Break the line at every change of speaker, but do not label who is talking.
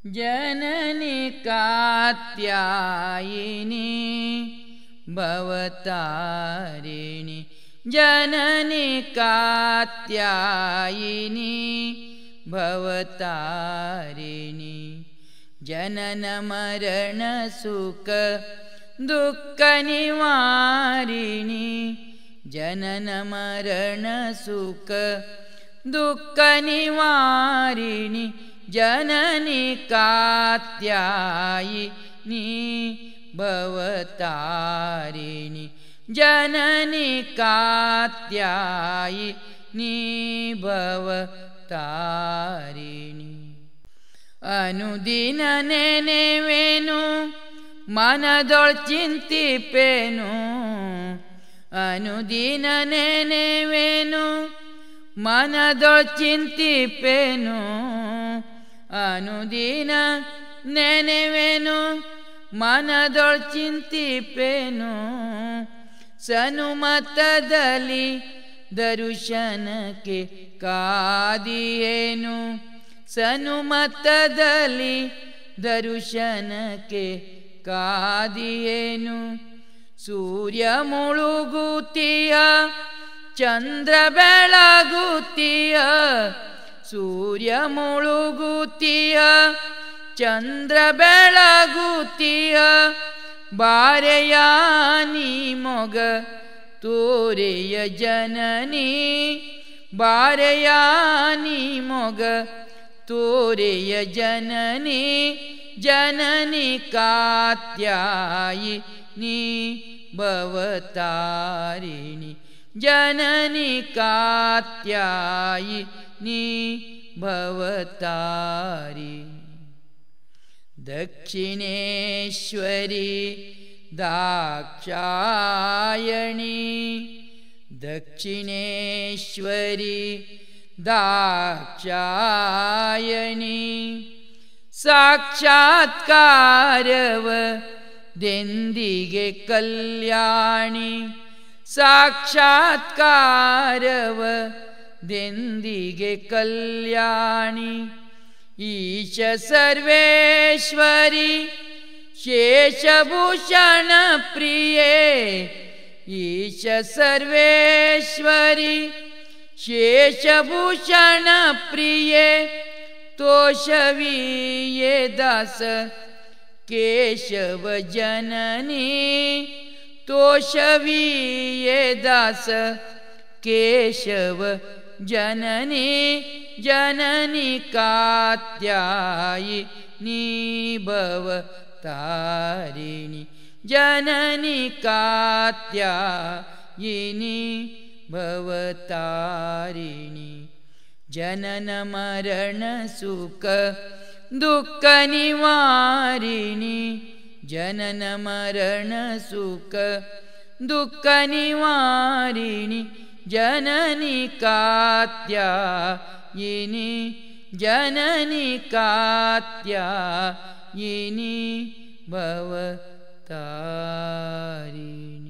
ಜನನಿ ಕಾತ್ಯಾಯಿನಿ ಭವತಾರಿಣಿ ಜನನಿ ಕಾತ್ಯಾಯಿನಿ ಭವತಾರಿಣಿ ಜನನ ಮರಣ ಸುಖ ದುಃಖ ನಿವಾರಿಣಿ ಜನನ ಮರಣ ಸುಖ ದುಃಖ ನಿವಾರಿಣಿ ಜನನಿ ಕಾತ್ಯಾಯಿನಿ ಭವತಾರಿಣಿ ಜನನಿ ಕಾತ್ಯಾಯಿನಿ ಭವತಾರಿಣಿ ಅನುದಿನ ನೆನೆವೆನು ಮನದೊಳ್ ಚಿಂತಿಪೆನು ಅನುದಿನ ನೆನೆವೆನು ಮನದೊಳ್ ಚಿಂತಿಪೆನು ಅನುದಿನ ನೆನೆವೆನು ಮನದೊಳ್ ಚಿಂತಿಪೆನು ಸನುಮತದಲ್ಲಿ ದರುಶನಕ್ಕೆ ಕಾದಿಯೇನು ಸನುಮತದಲ್ಲಿ ದರುಶನಕ್ಕೆ ಕಾದಿಯೇನು ಸೂರ್ಯ ಮುಳುಗುತ್ತೀಯ ಚಂದ್ರ ಬೆಳಗುತ್ತೀಯ ಸೂರ್ಯ ಮುಳುಗುತ್ತೀಯ ಚಂದ್ರ ಬೆಳಗುತ್ತೀಯ ಬಾರೆಯ ನೀ ಮೊಗ ತೋರೆಯ ಜನನಿ ಬಾರೆಯ ನೀ ಮೊಗ ತೋರೆಯ ಜನನಿ ಜನನಿ ಕಾತ್ಯಾಯಿನಿ ಭವತಾರಿಣಿ ಜನನಿ ಕಾತ್ಯಾಯಿನಿ ಭವತಾರಿಣಿ ದಕ್ಷಿಣೇಶ್ವರಿ ದಾಕ್ಷಾಯಣಿ ದಕ್ಷಿಣೇಶ್ವರಿ ದಾಕ್ಷಾಯಣಿ ಸಾಕ್ಷಾತ್ಕಾರವದೆಂದಿಗೆ ಕಲ್ಯಾಣಿ ಸಾಕ್ಷಾತ್ಕಾರವದೆಂದಿಗೆ ಕಲ್ಯಾಣಿ ಈಶ ಸರ್ವೇಶ್ವರಿ ಶೇಷಭೂಷಣ ಪ್ರಿಯೇ ಈಶ ಸರ್ವೇಶ್ವರಿ ಶೇಷಭೂಷಣ ಪ್ರಿಯೇ ತೋಷವೀಯೇ ದಾಸ ಕೇಶವ ಜನನಿ ತೋಷವೀಯೇ ದಾಸ ಕೇಶವ ಜನನಿ ಜನನಿ ಕಾತ್ಯಾಯಿನಿ ಭವತಾರಿಣಿ ಜನನಿ ಕಾತ್ಯಾಯಿನಿ ಭವತಾರಿಣಿ ಜನನ ಮರಣ ಸುಖ ದುಃಖ ನಿವಾರಿಣಿ ಜನನ ಮರಣ ಸುಖ ದುಃಖ ನಿವಾರಿಣಿ ಜನನಿ ಕಾತ್ಯಾಯಿನಿ ಜನನಿ ಕಾತ್ಯಾಯಿನಿ ಭವತಾರಿಣಿ